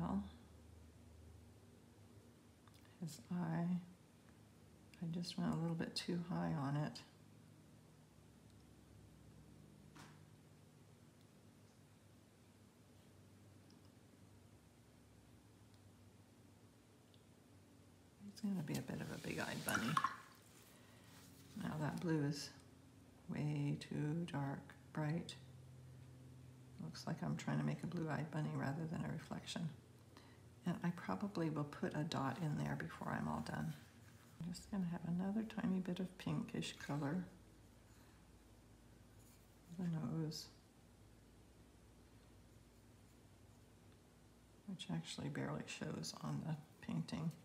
well. His eye, I just went a little bit too high on it. He's going to be a bit of a big-eyed bunny. Now that blue is way too dark, bright. Looks like I'm trying to make a blue-eyed bunny rather than a reflection. And I probably will put a dot in there before I'm all done. I'm just going to have another tiny bit of pinkish color. The nose, which actually barely shows on the painting.